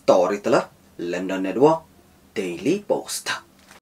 Storyteller, London Network, Daily Post.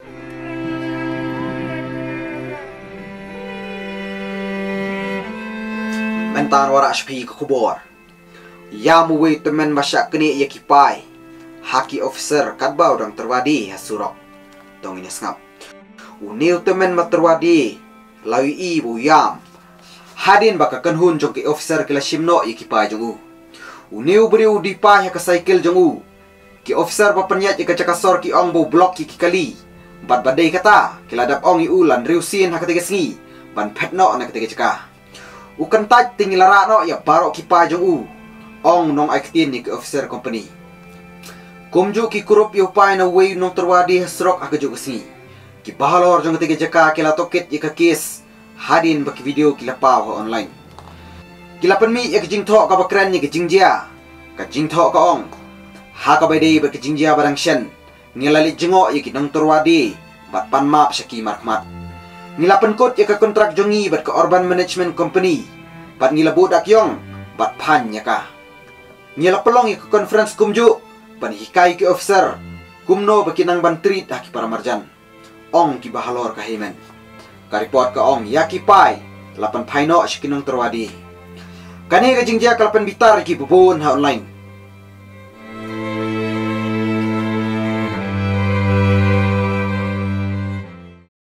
Mentan warak sepi ke kubur. Ya muwe temen masyak kini ya kipai. Haki officer kadbau dang terwadi hasurok. Dong ini sengap. Uniu temen materwadi. Lawi ibu yam. Hadin baka kenhun jong ki officer kila shimno ya kipai jong u. Uniu beriu dipai ya ke cycle jong u. Ki officer papanyat ya ke cakasor ki ong bo blok ki kali. Bat badai kata. Kila dap ong i ulan riusin ha ketiga sengi. Ban petno na ketiga cakah. Ukan taj tinggi larak no ya barok kipai jong u. Ong nong aiktin ni ke officer company. Kumju ki kurup yu pai na way nong terwadi hasrok aga juga sini. Ki bahalor jong ketiga jaka kila tokit ya ke kes. Hadin baki video kila pau online. Kila penmi ya ke jing thok ka bakran ni ke jing jia. Ka jing thok ka ong. Ha ka baidei baki jing jia barang shen. Ngelalit jengok ya ki nong terwadi. Bat pan map syaki markmat. Nila penkot ya ke kontrak jongi bat ke urban management company. Bat nila budak yong. Bat pan ya ka. Nila pelong ya ke conference kumju. Ban hikai ki officer. Kumno baki nang ban treat haki para marjan. Ong ki bahalor ka hemen. Ka report ka ong ya ki pai. Lapan paino syakinong terwadi. Kani ka jingjia kalapan bitar ki bubun ha online.